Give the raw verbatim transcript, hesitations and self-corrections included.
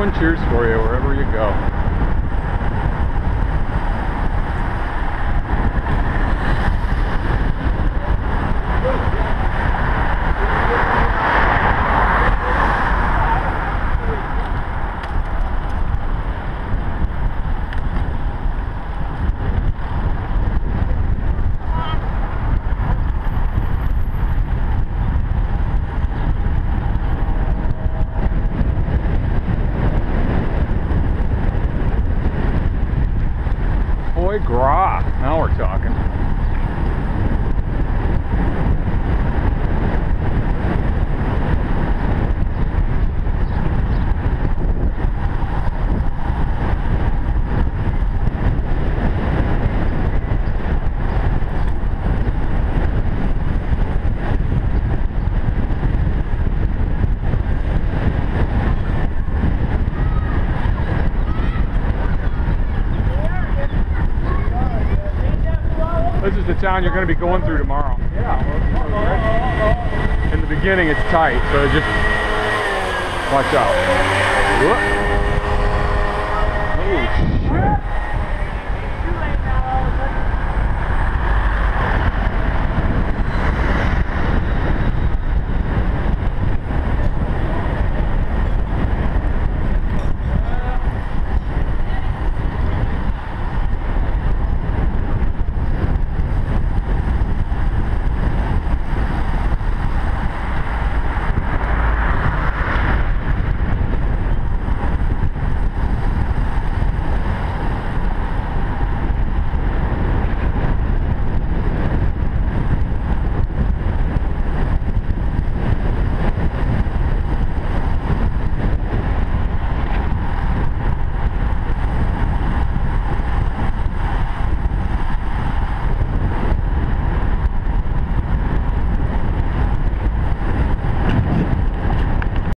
everyone cheers for you wherever you go. Foie gras, now we're talking. This is the town you're going to be going through tomorrow. Yeah. In the beginning it's tight, so just watch out. Whoop. Oh,